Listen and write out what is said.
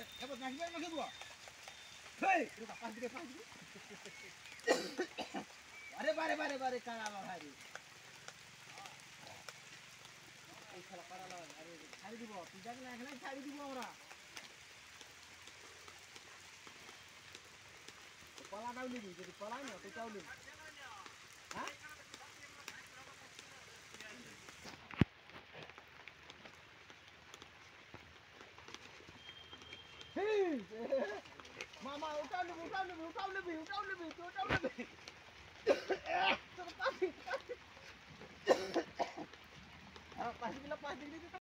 Dapat nasi banyak maksud gua. Hei, itu pas gede. Bare কারালো ভাই। এই খেলা কারালো আরে ছাড়ি দিব। তুই যাবি না এখানে ছাড়ি দিব আমরা। কলাটাও নিবি যদি কলাই না তুইটাও নিবি। হ্যাঁ? মামা ওটাও নিবি। Pas gila pas